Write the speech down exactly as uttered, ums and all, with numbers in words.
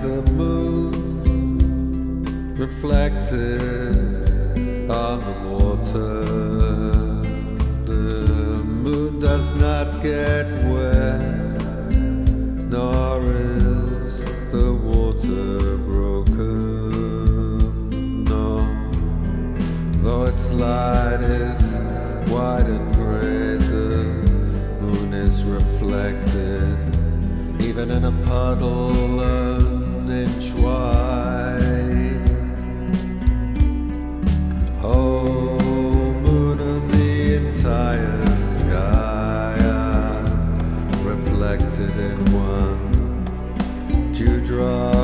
the moon reflected on the water. The moon does not get wet, nor is the water broken. No, though its light is white and gray, the moon is reflected even in a puddle an inch wide. Whole moon and the entire sky are reflected in one dewdrop.